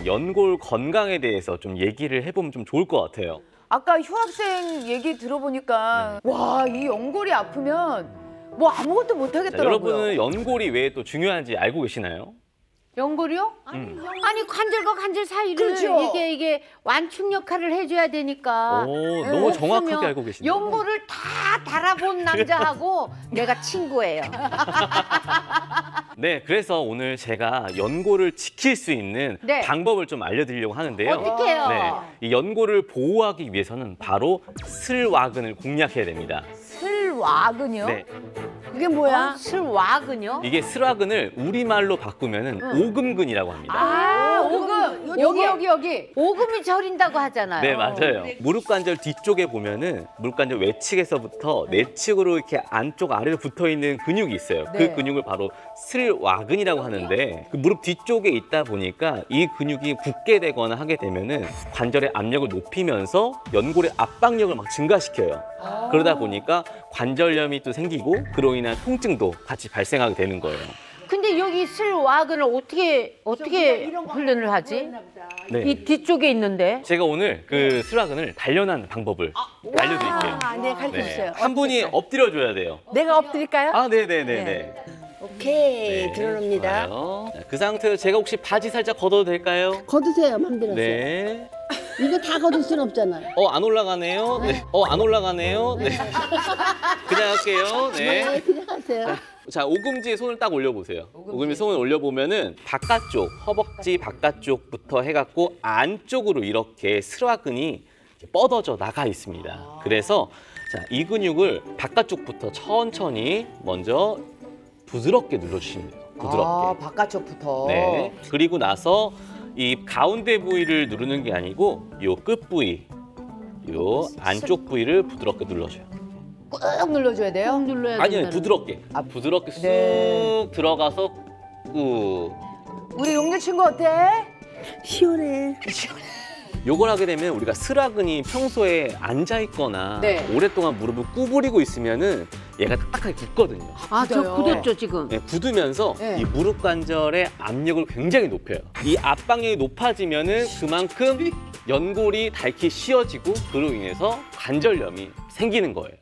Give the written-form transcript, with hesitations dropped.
연골 건강에 대해서 좀 얘기를 해보면 좀 좋을 것 같아요. 아까 휴학생 얘기 들어보니까 와, 이 연골이 아프면 뭐 아무것도 못 자, 하겠더라고요. 여러분은 연골이 왜 또 중요한지 알고 계시나요? 연골이요? 아니 관절과 관절 사이를 그렇죠. 이게 완충 역할을 해줘야 되니까. 오, 너무 정확하게 없으면 알고 계시네요. 연골을 다 달아본 남자하고 내가 친구예요. 네, 그래서 오늘 제가 연골을 지킬 수 있는 네. 방법을 좀 알려드리려고 하는데요. 어떡해요? 네, 이 연골을 보호하기 위해서는 바로 슬와근을 공략해야 됩니다. 슬와근이요? 네, 그게 뭐야? 슬와근요? 이게 슬와근을 우리말로 바꾸면은 오금근이라고 합니다. 아, 오금. 여기. 오금이 저린다고 하잖아요. 네, 맞아요. 무릎 관절 뒤쪽에 보면은 무릎 관절 외측에서부터 내측으로 이렇게 안쪽 아래로 붙어 있는 근육이 있어요. 네. 그 근육을 바로 슬와근이라고 하는데 그 무릎 뒤쪽에 있다 보니까 이 근육이 굳게 되거나 하게 되면은 관절의 압력을 높이면서 연골의 압박력을 막 증가시켜요. 그러다 보니까 관절염이 또 생기고 그로 인한 통증도 같이 발생하게 되는 거예요. 근데 여기 슬와근을 어떻게 훈련을 하지? 네. 이 뒤쪽에 있는데. 제가 오늘 그 슬와근을 단련하는 방법을 알려드릴게요. 네, 가르쳐 네. 주세요. 한 분이 엎드려줘야 돼요. 내가 엎드릴까요? 아, 네네네네. 오케이, 들어옵니다. 좋아요. 자, 그 상태로 제가 혹시 바지 살짝 걷어도 될까요? 걷으세요, 맘대로. 네. 이거 다 걷을 순 없잖아요. 안 올라가네요. 네. 안 올라가네요. 네. 그냥 할게요. 네. 그냥 하세요. 자, 오금지에 손을 딱 올려보세요. 오금지에 손을 올려보면은 바깥쪽, 허벅지 바깥쪽부터 해갖고 안쪽으로 이렇게 슬와근이 뻗어져 나가 있습니다. 그래서 자, 이 근육을 바깥쪽부터 천천히 먼저 부드럽게 눌러주시면 돼요. 부드럽게. 바깥쪽부터. 네. 그리고 나서 이 가운데 부위를 누르는 게 아니고 요 끝 부위, 요 안쪽 부위를 부드럽게 눌러줘요. 꾹 눌러줘야 돼요? 꾹 눌러야 아니요, 된다는 부드럽게. 부드럽게 쑥 네. 들어가서 꾹. 우리 용녀 친구 어때? 시원해. 요걸 하게 되면 우리가 슬와근이 평소에 앉아 있거나 네. 오랫동안 무릎을 구부리고 있으면은 얘가 딱딱하게 굳거든요. 저 맞아요. 굳었죠 지금. 네, 굳으면서 네. 이 무릎 관절의 압력을 굉장히 높여요. 이 압박력이 높아지면은 그만큼 연골이 닳기 쉬워지고 그로 인해서 관절염이 생기는 거예요.